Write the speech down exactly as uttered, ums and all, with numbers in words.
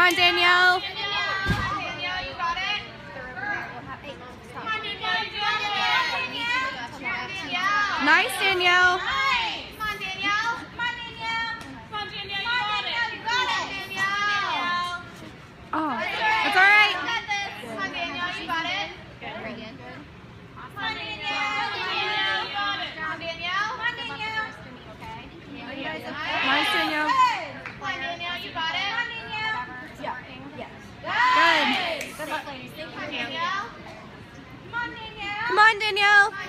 on, Danielle. Danielle, you got it? Come on, Danielle. Danielle. Nice, Danielle. Come on, Danielle. Come on, Danielle. Come on, Danielle. You got it. You got it, Danielle. Oh, that's all right. Come on, Danielle. You got it. Very good. Come on, Danielle. Danielle. You got it. Come on, Danielle. Come on, Danielle. Nice, Danielle. Come on, Danielle. You got it. Come on, Danielle. Good. Come on, Danielle. Come on, Danielle. Come on, Danielle.